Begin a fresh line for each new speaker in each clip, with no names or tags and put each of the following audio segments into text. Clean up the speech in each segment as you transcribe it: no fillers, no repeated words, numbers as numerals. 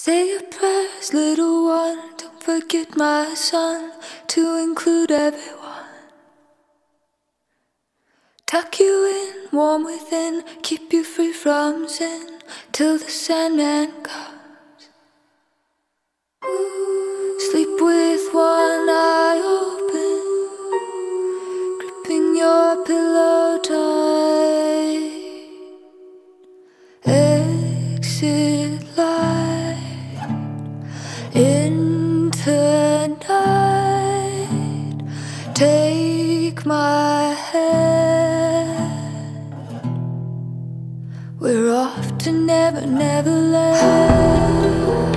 Say your prayers, little one. Don't forget, my son, to include everyone. Tuck you in, warm within, keep you free from sin, till the Sandman comes. Sleep with one eye open, gripping your pillow tight. Exit light into night. Take my hand. We're off to Never Never Land.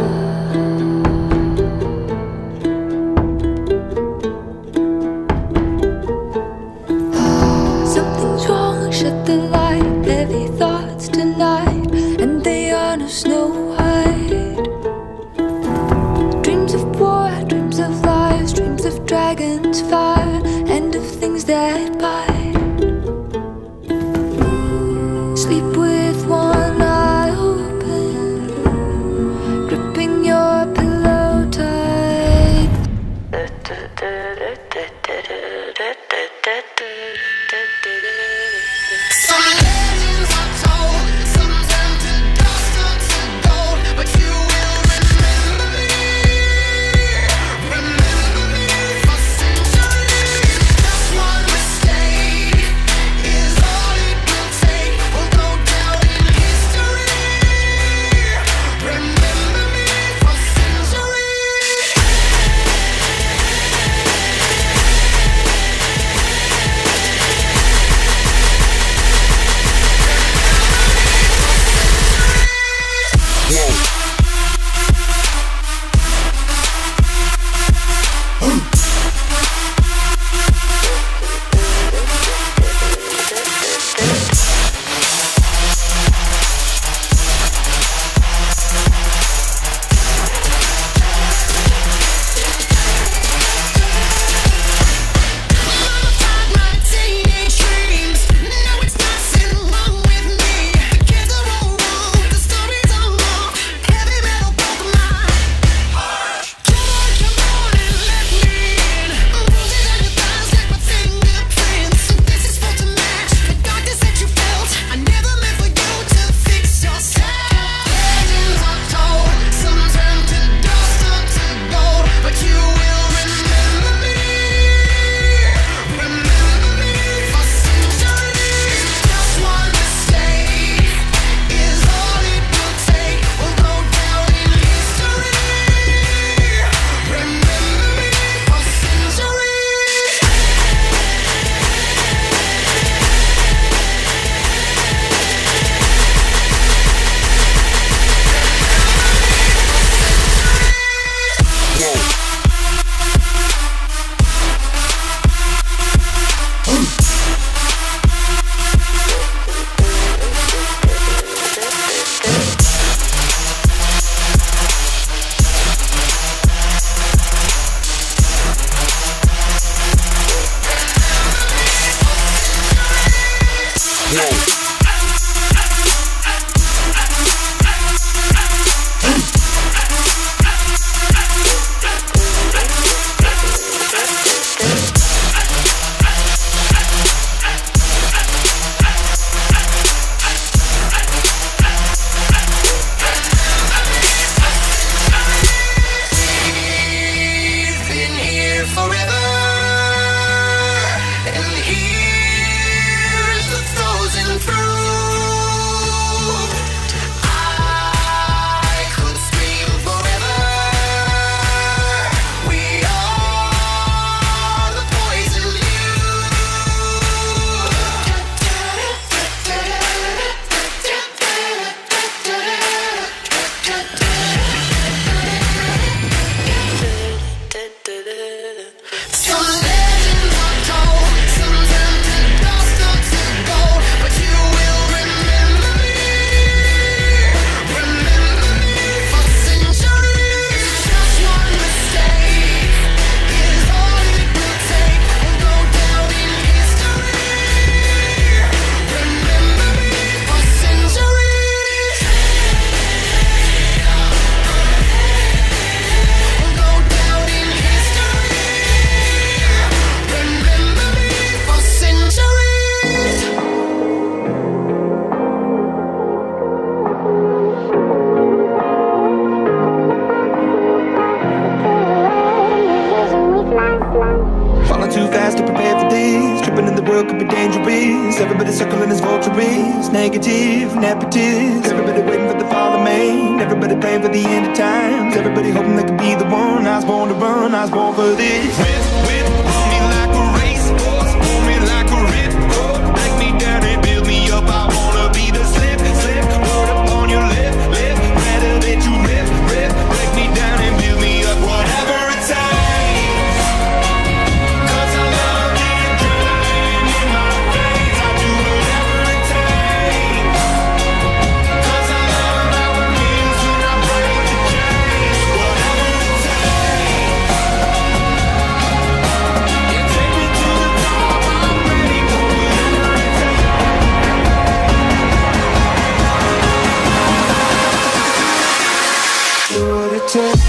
Something's wrong, shut the light. Heavy thoughts tonight, and they are no Snow White. Dreams of war, dreams of lies, dreams of dragons, fire, and of things that bite. Sleep with one eye open,
Everybody circling as vultures, negative, nepotist. Everybody waiting for the fall of man. Everybody praying for the end of times. Everybody hoping they could be the one. I was born to run, I was born for this. Whip, pull me like a racehorse, pull me like a ripcord. Break me down and build me up. I wanna be the slip, word up on your lip, rather that you rip. Break me down and build me up, whatever it takes. 'Cause I love the adrenaline in my veins. I do whatever it takes. 'Cause I love how it feels when I break the chains. Whatever it takes. You take me to the top, I'm ready for whatever it takes. Do what it takes.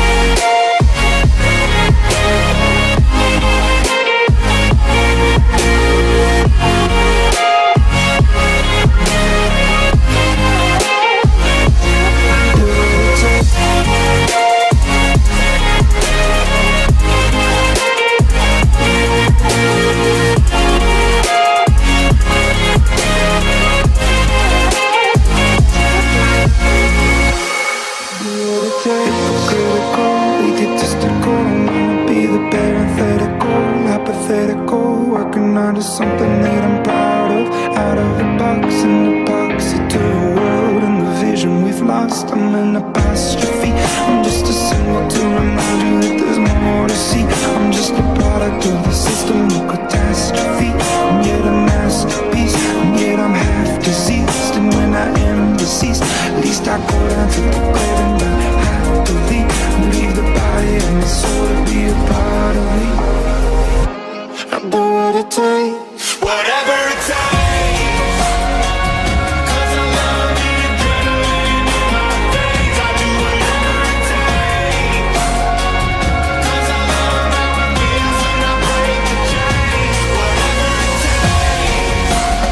Working on to something that I'm proud of. Out of the box, in the boxy to the world and the vision we've lost. I'm in apostrophe. I'm just a symbol to remind you that there's more to see. I'm just a product of the system of catastrophe. I'm yet a masterpiece, and yet I'm half diseased. And when I am deceased, at least I go down to the grave and die happily, and leave the body and the soul to be a part of me. I do what it takes, whatever it takes. 'Cause I love the adrenaline in my veins. I do whatever it takes. 'Cause I love how it feels when I break the chains. Whatever it takes.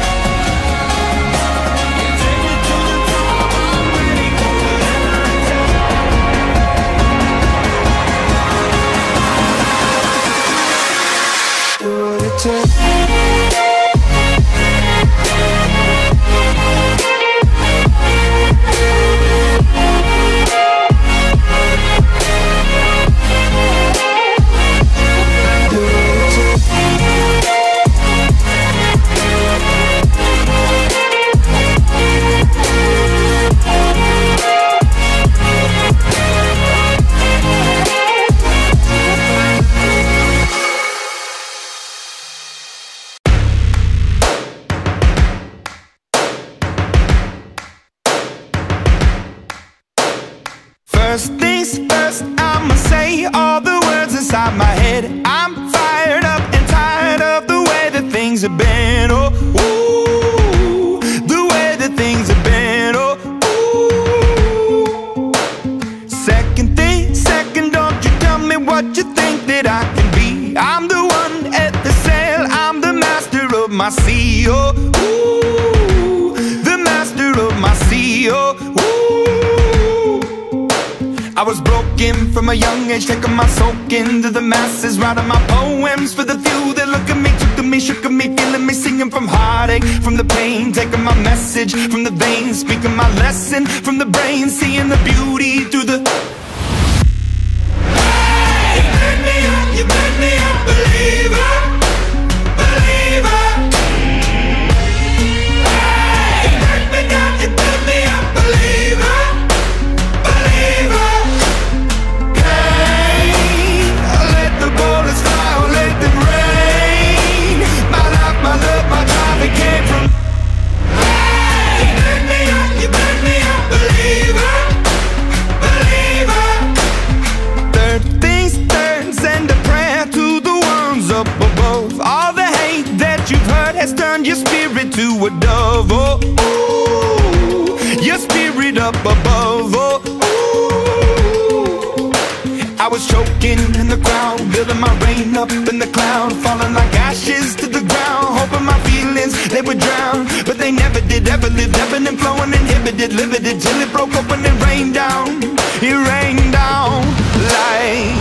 You take me to the top, I'm ready for whatever it takes. Do what it takes. First things first, I'ma say all the words inside my head. I'm fired up and tired of the way that things have been. Oh, ooh, the way that things have been. Oh, ooh. Second thing, second, don't you tell me what you think that I can be. I'm the one at the sail, I'm the master of my sea. Oh, ooh, the master of my sea. Oh, ooh. I was broken from a young age, taking my soak into the masses, writing my poems for the few that look at me, took to me, shook at me, feeling me, singing from heartache, from the pain, taking my message from the veins, speaking my lesson from the brain, seeing the beauty through the. Hey, you made me a believer, believer. Hey, you made me down, you made me a believer, believer. Let the bullets fly, let them rain. My life, my love, my drive, it came from. Hey, you made me a believer, believer. Third things third, send a prayer to the ones up above. All the hate that you've heard has turned your spirit to a dove. Oh, ooh, your spirit up above. Oh, I was choking in the crowd, building my rain up in the cloud, falling like ashes to the ground, hoping my feelings, they would drown. But they never did, ever lived, ebbing and flowing, inhibited, limited, till it broke open and rained down. It rained down like.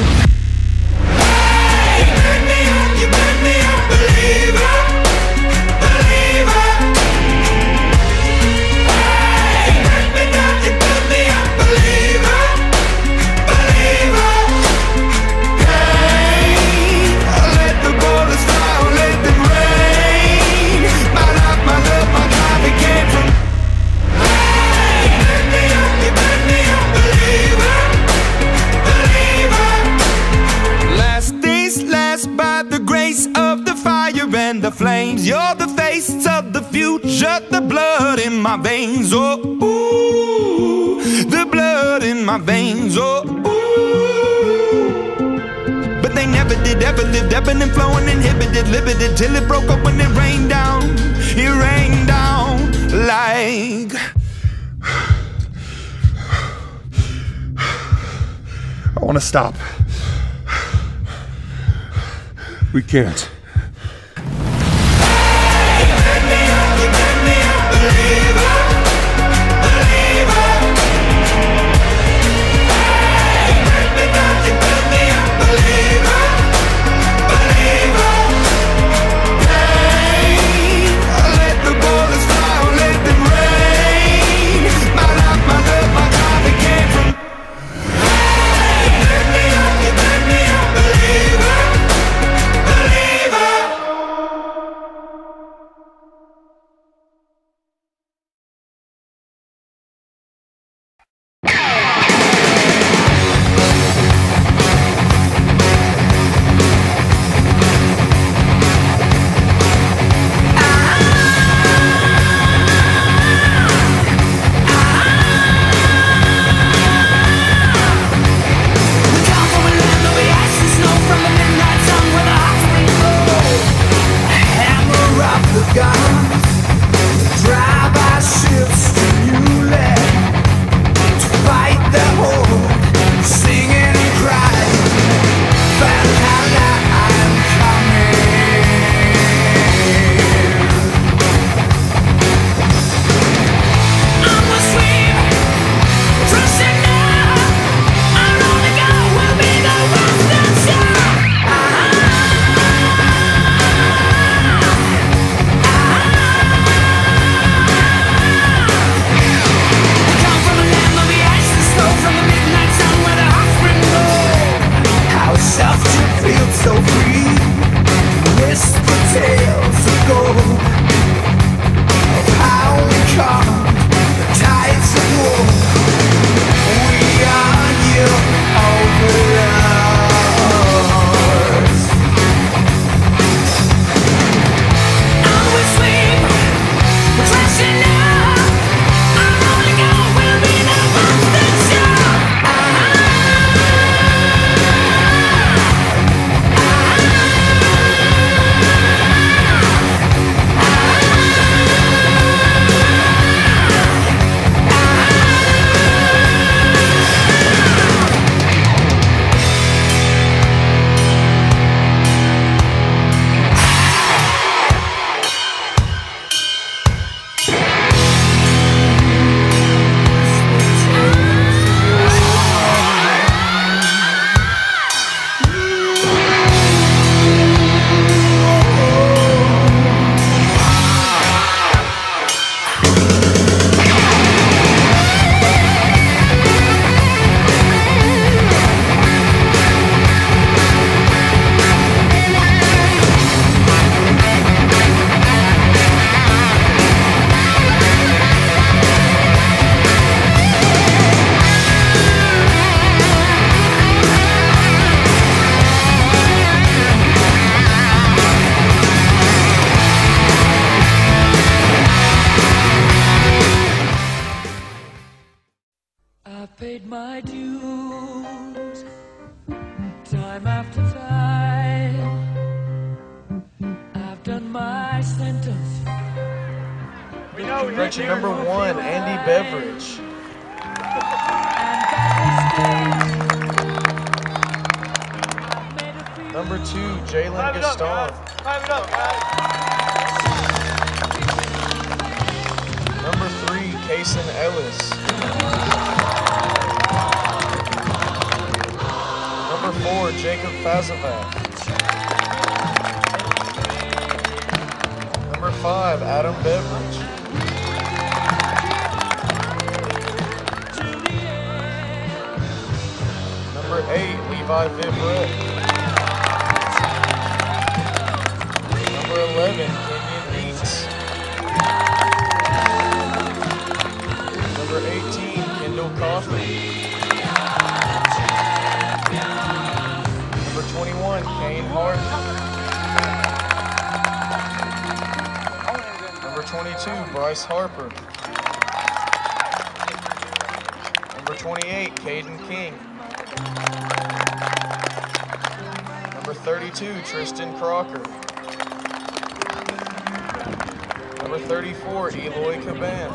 Hey, you made me a believer, believer. my veins, oh ooh, the blood in my veins, oh ooh. But they never did, ever lived, ebbing and flowing, inhibited, limited, till it broke up when it rained down. It rained down like I want to stop. We can't.
Paid my dues, time after time. I've done my sentence.
Correction number 1, Andy Beveridge. Number 2, Jalen Gaston. Number 3, Kason Ellis. Number 4, Jacob Fazovac. Number 5, Adam Beveridge. Number 8, Levi Vibret. Number 11, Kenyon Eats. Number 18, Kendall Kaufman. Number 21, Kane Hart. Number 22, Bryce Harper. 28, Caden King. Number 32, Tristan Crocker. Number 34, Eloy Caban.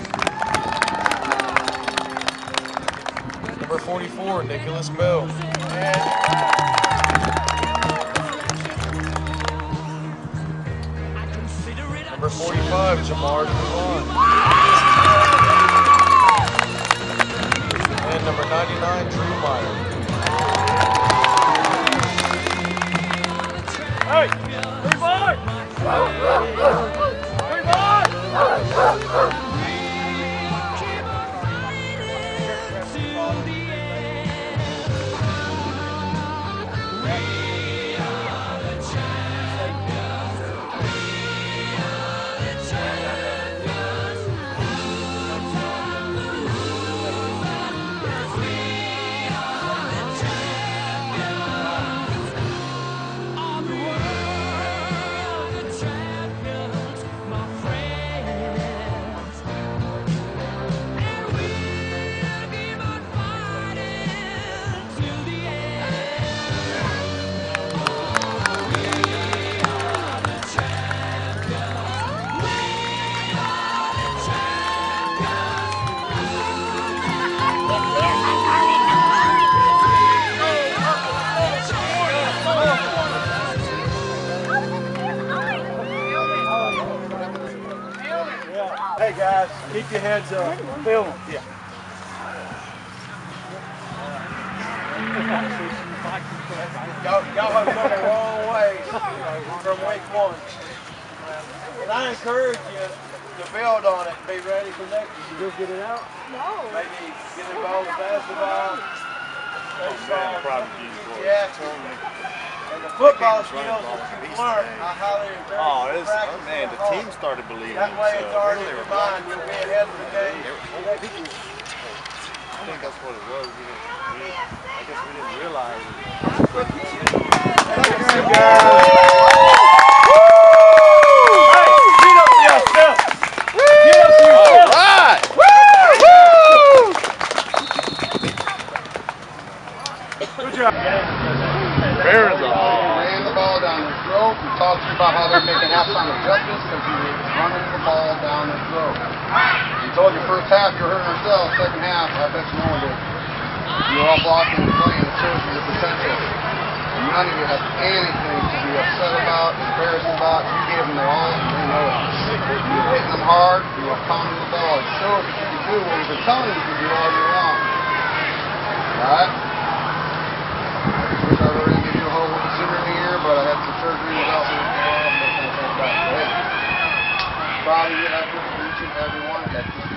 Number 44, Nicholas Bell. Number 45, Jamar Devon. And number 99, Drew Meyer.
Hey, 3-5! 3-5! Hey guys, keep your heads up. Film them. Yeah. Y'all have come a long way from week 1. And I encourage you to build on it and be ready for next year. You go get it out? No. Maybe get involved with basketball. Baseball. Yeah. And the football skills that you've learned, I highly encourage you to practice.
Man, the team started believing
that way it's already in your mind. You'll be ahead of the game.
I think that's what it was. I guess we didn't realize it.
Ran the ball down their throat. We talked to you about how they're making halftime adjustments because you were running the ball down their throat. You told your first half you were hurting yourself. Second half, I bet you no one did. You were all blocking and playing. It shows you your potential. And none of you have anything to be upset about, embarrassed about. You gave them their all, and they know it. You were hitting them hard. You were pounding the ball. It shows that you can do what we've been telling you to do all year long. Alright? I already gave you a whole with the sooner in the year, but I had some surgery without me. Proud of you, each and every one.